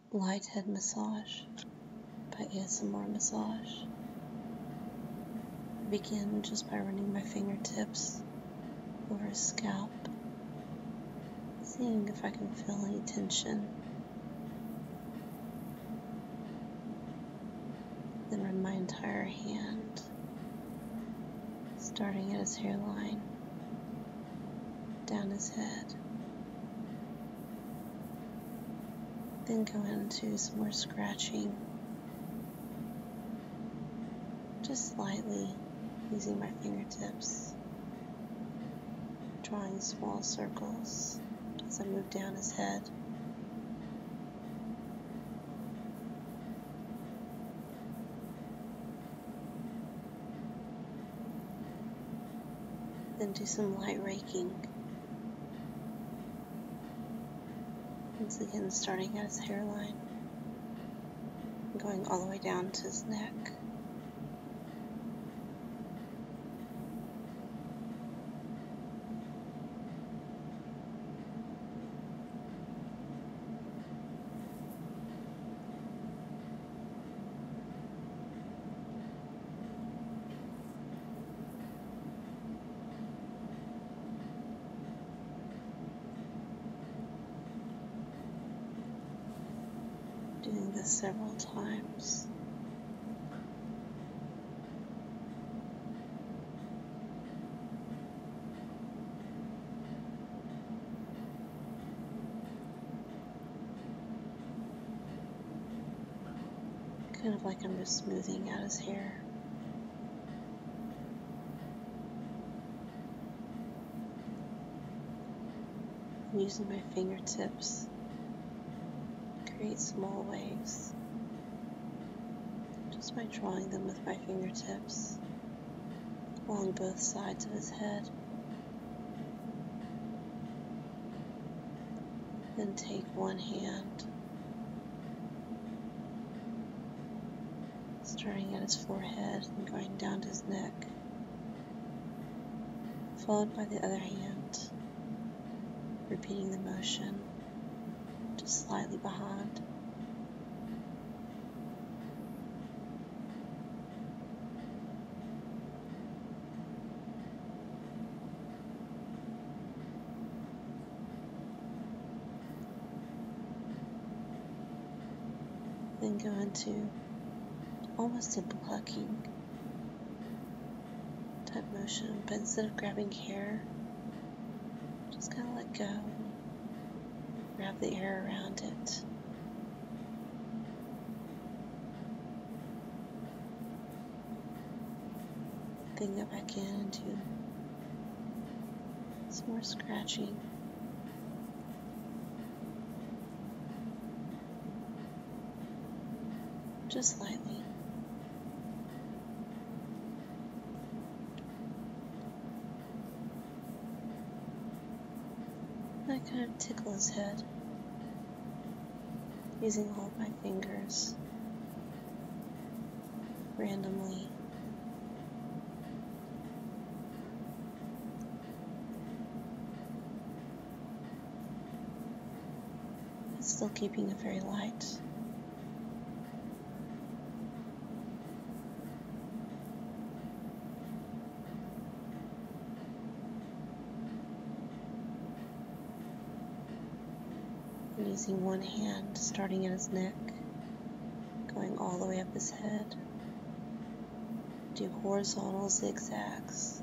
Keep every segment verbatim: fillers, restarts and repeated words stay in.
light head massage by A S M R Massage. I begin just by running my fingertips over his scalp, seeing if I can feel any tension. Then run my entire hand, starting at his hairline, down his head. Then go into some more scratching, just slightly using my fingertips, drawing small circles as I move down his head. Then do some light raking. Once again, starting at his hairline and going all the way down to his neck. Doing this several times. Kind of like I'm just smoothing out his hair. I'm using my fingertips create small waves just by drawing them with my fingertips along both sides of his head. Then take one hand, starting at his forehead and going down to his neck, followed by the other hand, repeating the motion just slightly behind. Then go into almost a plucking type motion, but instead of grabbing hair, just kind of let go. Grab the air around it. Then go back in and do some more scratching. Just lightly. I kind of tickle his head using all of my fingers randomly. But still keeping it very light. And using one hand, starting at his neck, going all the way up his head. Do horizontal zigzags.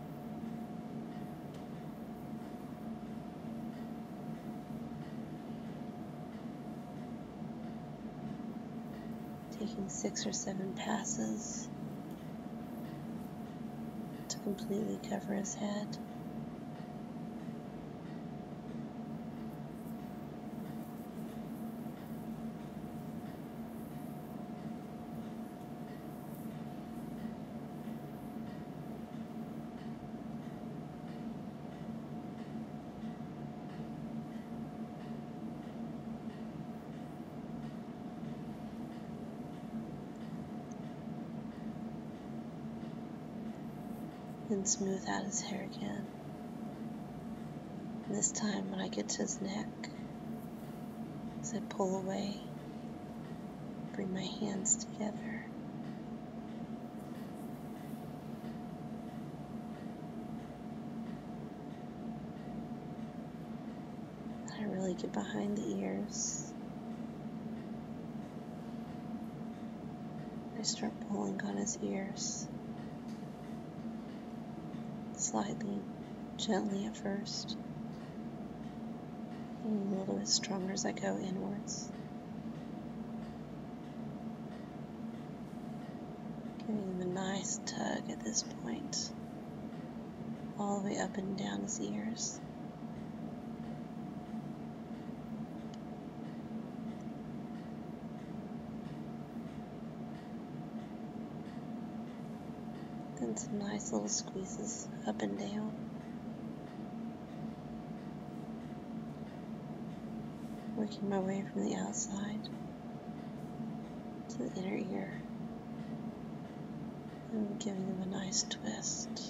Taking six or seven passes to completely cover his head. Then smooth out his hair again. And this time when I get to his neck, as I pull away, bring my hands together. I really get behind the ears. I start pulling on his ears, slightly, gently at first, and a little bit stronger as I go inwards. Giving him a nice tug at this point, all the way up and down his ears. Then some nice little squeezes up and down. Working my way from the outside to the inner ear. And giving them a nice twist.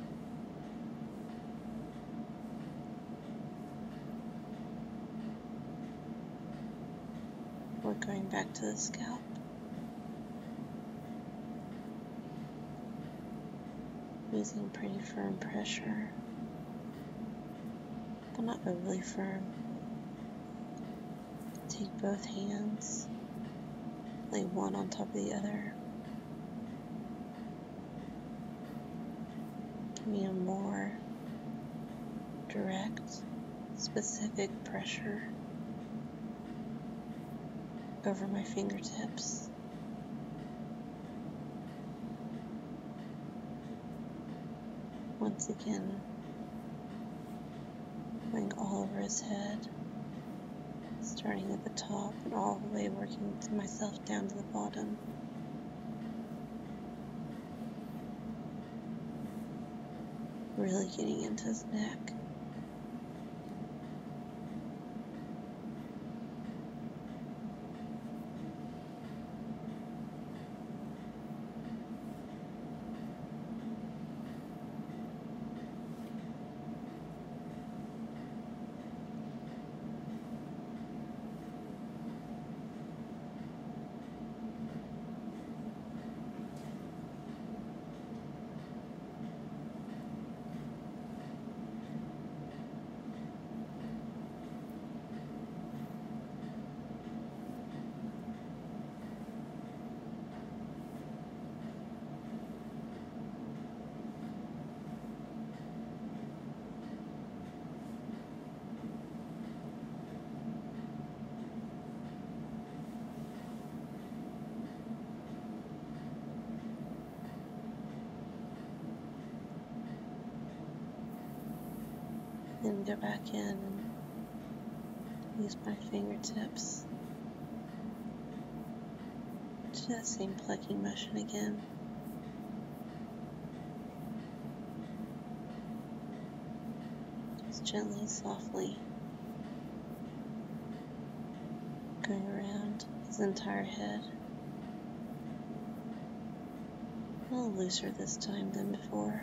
We're going back to the scalp. Using pretty firm pressure, but not overly firm. Take both hands, lay one on top of the other. Give me a more direct, specific pressure over my fingertips. Once again, going all over his head, starting at the top and all the way working myself down to the bottom. Really getting into his neck. Then go back in and use my fingertips to do that same plucking motion again. Just gently, softly going around his entire head. A little looser this time than before.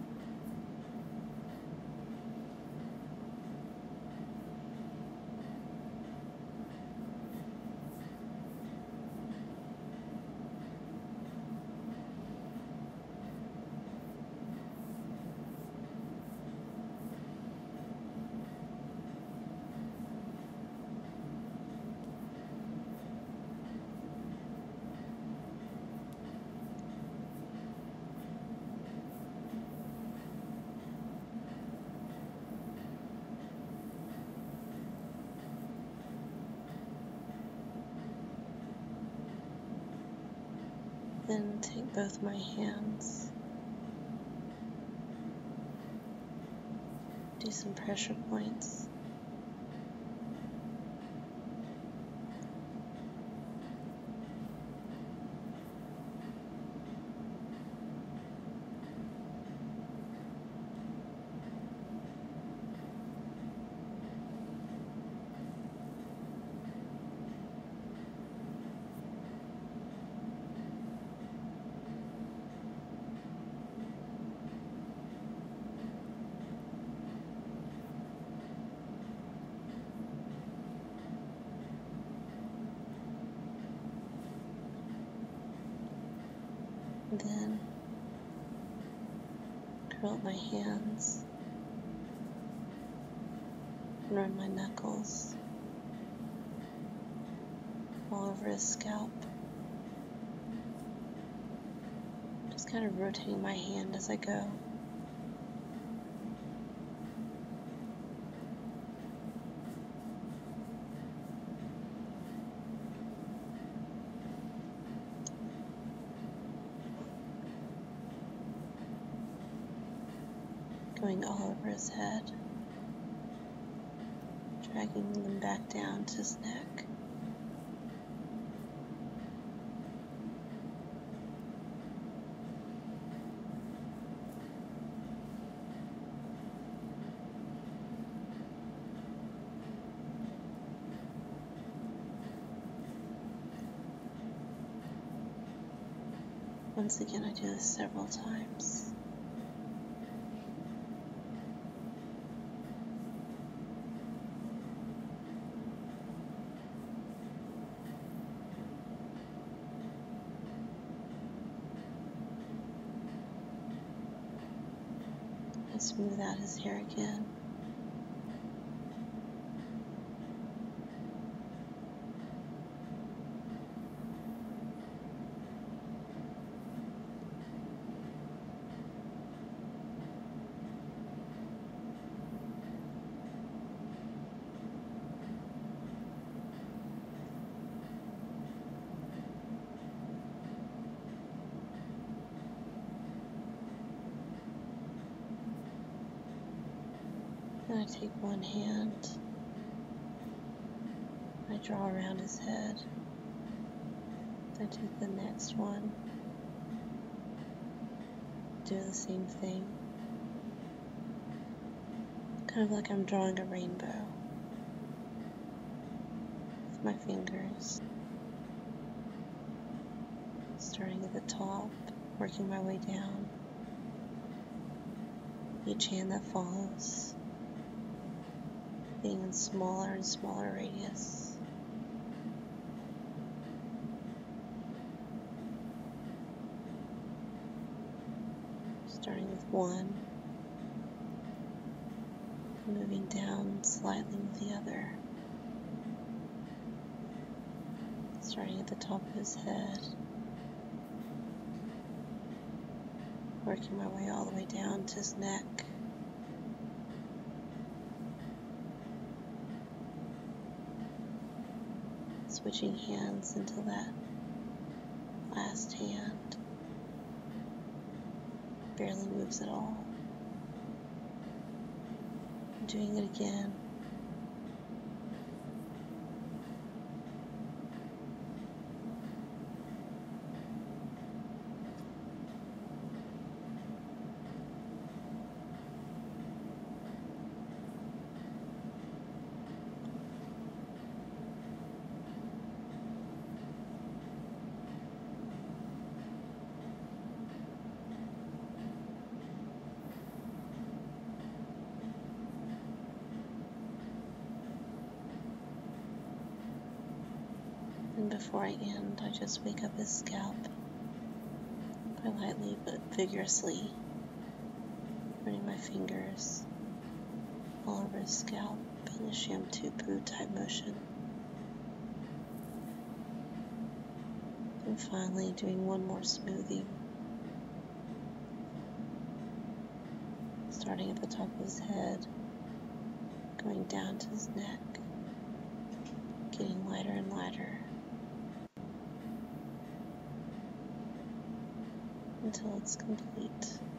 Then take both my hands, do some pressure points. And then curl up my hands and run my knuckles all over his scalp. Just kind of rotating my hand as I go. Going all over his head, dragging them back down to his neck. Once again, I do this several times. I smooth out his hair again. Then I take one hand, I draw around his head, I take the next one, do the same thing, kind of like I'm drawing a rainbow with my fingers, starting at the top, working my way down, each hand that follows getting in smaller and smaller radius. Starting with one, moving down slightly with the other. Starting at the top of his head, working my way all the way down to his neck. Switching hands until that last hand barely moves at all. Doing it again. And before I end, I just wake up his scalp by lightly but vigorously running my fingers all over his scalp in a shampoo poo type motion. And finally doing one more smoothing, starting at the top of his head, going down to his neck, getting lighter and lighter, until it's complete.